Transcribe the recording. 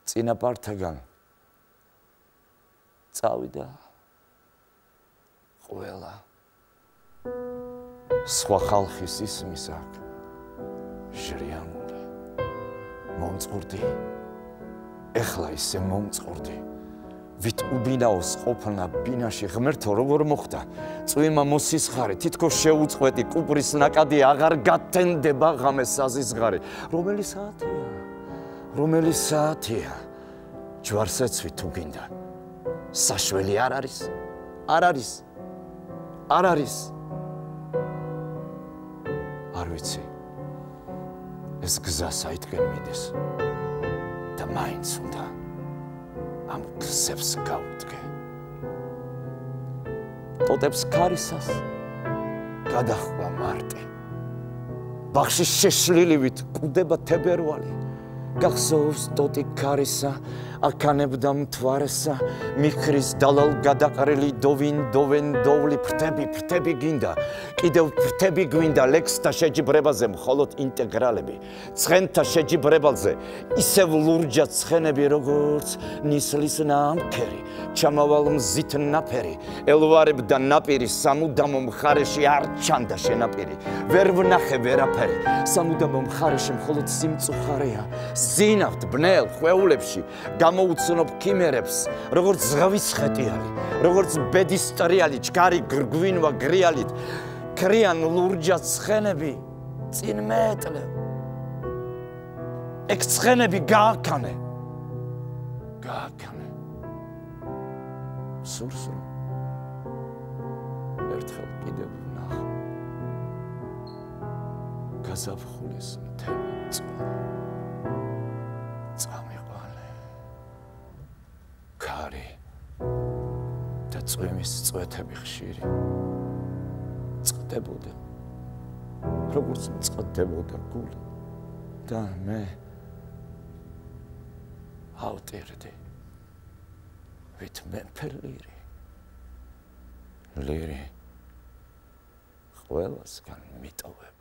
წინაპართაგან წავიდა ყველა სხვა ხალხის ისმის აქ ჟრიანული მომწყურდი ეხლა ისე მომწყურდი ვით უბინაოს ყოფნა ბინაში ღმერთო როგორ მოხდა წვიმა მოსისხარი თითქოს შეუწყვეტი კუპრის ნაკადი აღარ გათენდება ღამეს საზისღარი რომელი საათია ჯვარს ეცვი თუ გინდა საშველი არ არის არ ვიცი ეს გზა საითკენ მიდის და მაინც უნდა ამ გზებს გავუდგე ტოტებს ქარისას გადახვდა მარტი ბაღში შეშლილივით კვდება თებერვალი გახსოვს ტოტი ქარისა აქანებდა მთვარესა მიქრის დალალ გადაყრილი დოვენ ფრთები გინდა კიდევ ფრთები გვინდა ლექსთა შეჯიბრებაზე მხოლოდ ინტეგრალები ცხენთა შეჯიბრებაზე ისევ ლურჯად ცხენები როგორც ნისლის ნამქერი ჩამავალ მზით ნაფერი ელვარებდა ნაპირი სამუდამო მხარეში არ ჩანდა შენაპირი ვერ ვნახე ვერაფერი სამუდამო მხარეში მხოლოდ სიმწუხარეა ზინავთ ბნელ ხვეულებში გამოუცნობ ქიმერებს როგორც ზღვის ხეტიალი როგორც ბედის ტრიალი ჩქარი გრგვინვა გრიალით ქრიან ლურჯად ცხენები წინ მეტლევ ეგ ცხენები გააქანე სურსრო ერთხელ კიდევ ვნახო გაზაფხულის მთელი წამიყვანე ქარი და წვიმის წვეთები ხშირი წყდებოდა როგორც წყდებოდა გული და მე ავტირდი ვით მეფე ლირი ყველასგან მიტოვებ